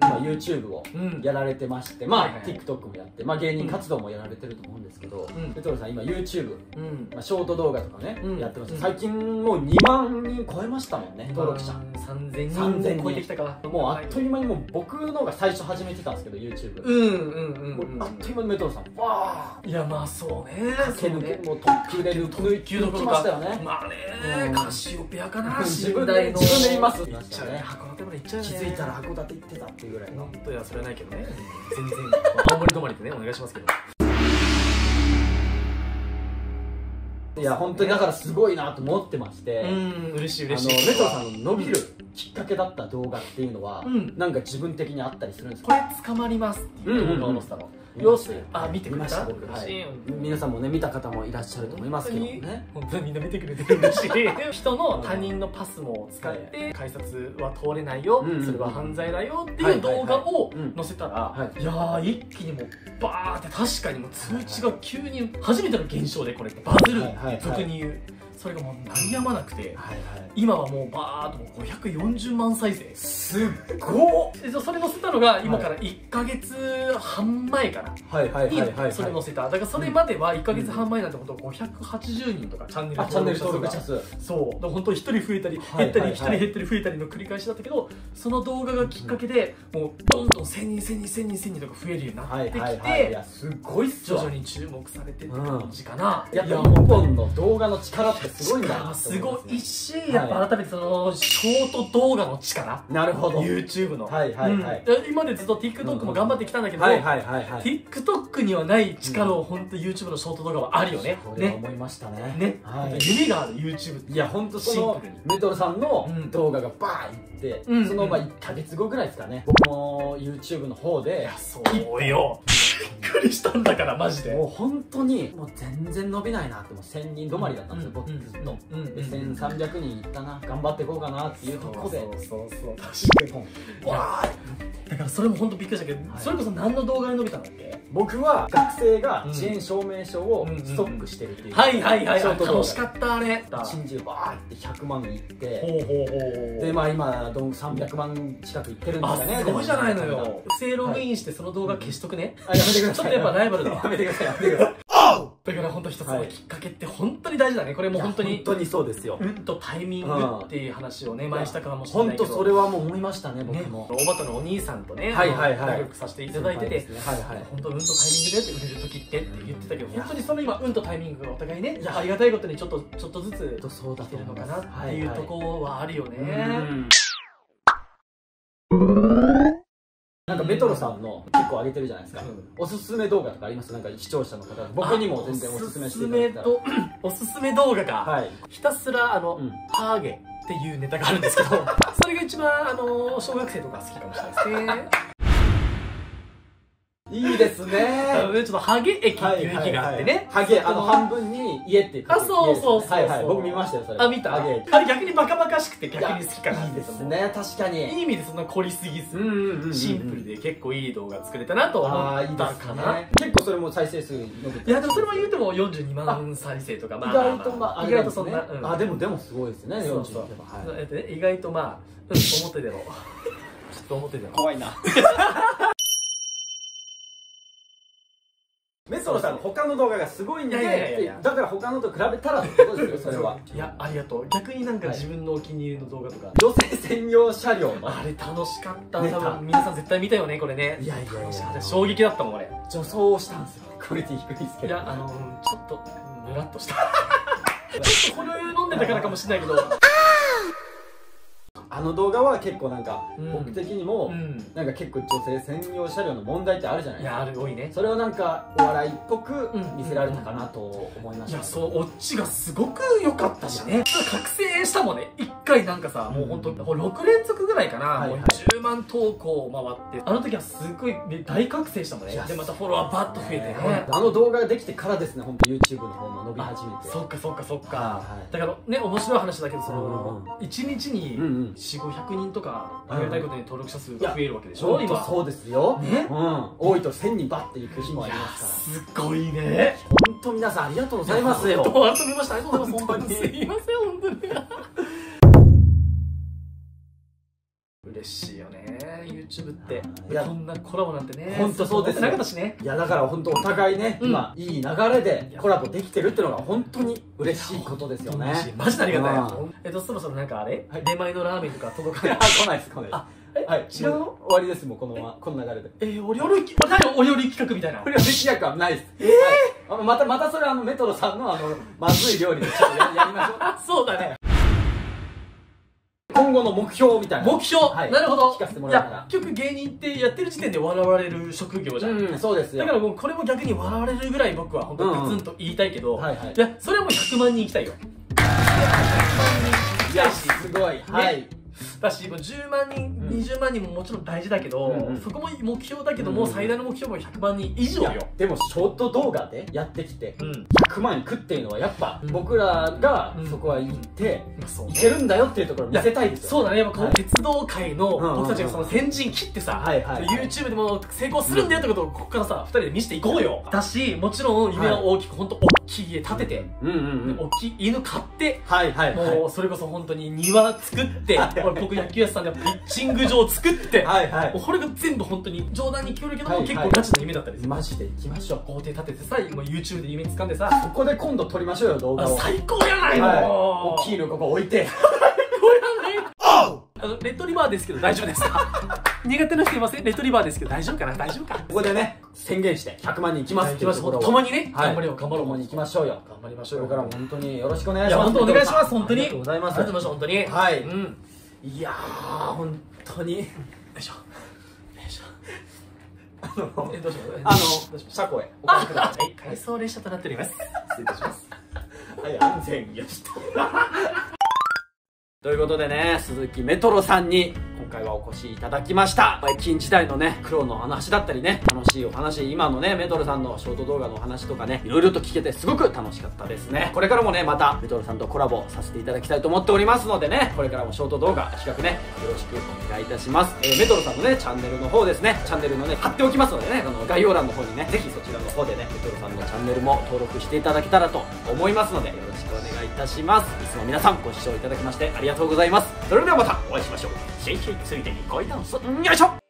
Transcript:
今 YouTube をやられてまして、まあ TikTok もやって、まあ芸人活動もやられてると思うんですけど、メトロさん今 YouTube、まあショート動画とかねやってます。最近もう2万人超えましたもんね、登録者。 3000人超えてきたか。 もうあっという間に、もう僕のが最初始めてたんですけど YouTube。あっという間にメトロさんわー、いやまあそうね、 駆け抜けもうトップレベル抜きましたよね。 まあね、カシオペアかな、 自分で言います。 函館まで行っちゃうよね。 気づいたら函館行ってたっていうぐらいの。 いやそれはないけどね、全然青森止まりでねお願いしますけど。 いや本当にだからすごいなと思ってまして、 嬉しい嬉しい。 メトロさんの伸びるきっかけだった動画っていうのは、なんか自分的にあったりするんですか？ これ捕まりますっていう動画を載せたの。見てくれた？ 皆さんもね見た方もいらっしゃると思いますけどね。 本当にみんな見てくれてるし、人の他人のパスも使って改札は通れないよ、それは犯罪だよっていう動画を載せたら、いやー一気にもうバーって確かにもう通知が急に初めての現象でこれバズる俗に言う。それがもう鳴りやまなくて、今はもうバーッともう540万再生。 すっごっ！それ載せたのが今から1ヶ月半前かなにそれ載せた。だからそれまでは1ヶ月半前なんて本当580人とかチャンネル登録者数。そうだから本当1人増えたり減ったり1人減ったり増えたりの繰り返しだったけど、その動画がきっかけでもうどんどん1000人1000人1000人1000人とか増えるようになってきて、 すごいっす徐々に注目されてって感じかな。 いや1本の動画の力ってすごいんだ。 すごいし、やっぱ改めてそのショート動画の力。 なるほど。 YouTube の。今までずっと TikTok も頑張ってきたんだけど、TikTok にはない力を本当 YouTube のショート動画はあるよね。 これは思いましたね。 夢がある YouTube って。 いや本当そのメトロさんの動画がバーンいって、その1ヶ月後ぐらいですかね。僕も YouTube の方で。 そうよ。びっくりしたんだからマジで。 もう本当にもう全然伸びないなって、もう1000人止まりだったんですよ僕ずっと。で1300人いったな、頑張っていこうかなっていうところで、 確かにわー、だからそれも本当びっくりしたけど、それこそ何の動画で伸びたんだっけ？ 僕は学生が遅延証明書をストックしてるっていう。 楽しかったあれ。 一日バーって100万いって、でまあ今300万近くいってるんですかね。 すごいじゃないのよ。不正ログインしてその動画消しとくね。 やめてください。 ちょっとやっぱライバルだわ。 やめてください、やめてください。 だから本当一つのきっかけって本当に大事だね。これも本当にそうですよ。 タイミングっていう話をね前したかもしれないけど、 本当それはもう思いましたね僕も。 おばたのお兄さんとね仲良くさせていただいてて、本当タイミングで売れる時って言ってたけど、本当にその今とタイミングがお互いねありがたいことにちょっとずつ来てるのかなっていうところはあるよね。 なんかメトロさんの結構上げてるじゃないですか。おすすめ動画とかあります？なんか視聴者の方、僕にも全然おすすめしていただいたら。 おすすめ動画がひたすらハーゲっていうネタがあるんですけど、それが一番小学生とか好きかもしれないですね。 いいですね。 ちょっとハゲ駅っていう駅があってね。 ハゲ、半分に家っていう。 そう僕見ましたよ、それ。 見た？あれ逆にバカバカしくて逆に好きかな。 いいですね、確かに。 いい意味でそんな凝りすぎず、シンプルで結構いい動画作れたなと思ったかな。 結構それも再生数伸びて。 いや、でもそれも言うても42万再生とか、 意外とそんな。でもすごいですね、 意外と表でも。ちょっと表でも。 怖いな。メトロさんの他の動画がすごいんで、だから他のと比べたらってことですよ、それは。 いや、ありがとう。逆になんか自分のお気に入りの動画とか。 女性専用車両の。 あれ楽しかった。多分皆さん絶対見たよね、これね。 いや、 衝撃だったもん、俺。 女装をしたんですよ。クオリティ低いですけど。 いや、ちょっと、ムラっとした。ちょっとこれ飲んでたからかもしれないけど。 あの動画は結構なんか僕的にもなんか結構女性専用車両の問題ってあるじゃないですか。 いや、ある、多いね。 それをなんかお笑いっぽく見せられたかなと思いました。 いや、そう、オッチがすごく良かったしね。覚醒したもんね。一回なんかさ、もうほんと6連続ぐらいかな、もう10万投稿回って、あの時はすごい大覚醒したもんね。でまたフォロワーバッと増えてね。 あの動画ができてからですね、ほんと YouTube の方も伸び始めて。 そっか。だからね、面白い話だけど、その1日に400-500人とかありがたいことに登録者数が増えるわけでしょ。 今そうですよね。多いと1000人バッていく日もありますから。 すごいね。 本当皆さんありがとうございますよ。 改めましてありがとうございます。本当にすいません、本当に。嬉しいよね。 YouTube ってこんなコラボなんてね。 本当そうですなかったしね。 いやだから本当お互いね、今いい流れでコラボできてるっていうのが本当に嬉しいことですよね。 マジでありがたい。そろそろなんかあれ出前のラーメンとか届かない？ 来ないです来ないです。はい、違うの終わりです。もうこの流れで。 お料理企画みたいな。 お料理企画はないです。またそれメトロさんのまずい料理でちょっとやりましょう。 あ、そうだね。 今後の目標みたいな。 目標、なるほど。 聞かせてもらうから。 結局芸人ってやってる時点で笑われる職業じゃん。 そうですよ。 だからもうこれも逆に笑われるぐらい僕は本当にガツンと言いたいけど、いやそれはもう100万人いきたいよ。100万人いきたいし、 すごい。はい。 だし10万人、20万人ももちろん大事だけど、そこも目標だけども、最大の目標も100万人以上よ。 でもショート動画でやってきて100万いくっていうのはやっぱ僕らがそこは行っていけるんだよっていうところを見せたいですよ。 そうだね。やっぱこの鉄道界の僕たちがその先陣切ってさ YouTube でも成功するんだよってことをここからさ2人で見せていこうよ。だしもちろん夢は大きく、本当大きい家建てて大きい犬飼って、もうそれこそ本当に庭作って僕野球やってたんでピッチング場作ってこれが全部本当に冗談に聞こえるけども結構ガチの夢だったりする。 マジで行きましょう。 豪邸建ててさ、もう YouTube で夢掴んでさ、 ここで今度撮りましょうよ動画を。 最高やないの。 大きいのここ置いてレトリバーですけど大丈夫ですか？苦手な人いません？レトリバーですけど大丈夫かな？大丈夫か？ ここでね宣言して100万人いきますっていうところを共にね頑張ろう共に行きましょうよ。 頑張りましょうよ。 これからも本当によろしくお願いします。 本当お願いします。本当にありがとうございます。 ありがとうございます。本当に。 はい。 いやー本当に。よいしょ。どうします？ 車庫へお借りください。 回送列車となっております。失礼いたします。 はい、安全よしと。ということでね、鈴木メトロさんに今回はお越しいただきました。駅員時代のね、苦労の話だったりね、楽しいお話、今のね、メトロさんのショート動画のお話とかね、いろいろと聞けてすごく楽しかったですね。これからもね、またメトロさんとコラボさせていただきたいと思っておりますのでね、これからもショート動画、企画ね、よろしくお願いいたします。メトロさんのね、チャンネルの方ですね、チャンネルのね、貼っておきますのでね、概要欄の方にね、ぜひそちらの方でね、メトロさんのチャンネルも登録していただけたらと思いますので、よろしくお願いいたします。いつも皆さんご視聴いただきましてありがとうございます。それではまたお会いしましょう。シェイシェイついでにごいダンス、よいしょ。